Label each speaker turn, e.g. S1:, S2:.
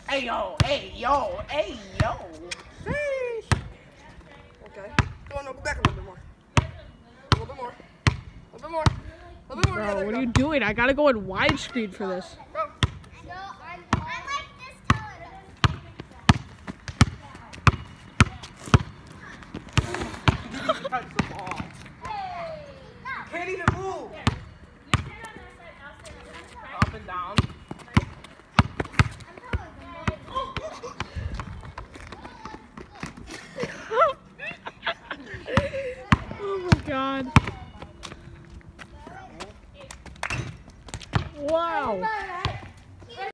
S1: Hey yo, hey yo, hey yo.
S2: Sheesh. Okay. Go on, no, go back a little bit more. A little bit more. A little bit more. A little bit more.
S3: Bro, what are you doing? I gotta go in widescreen for this.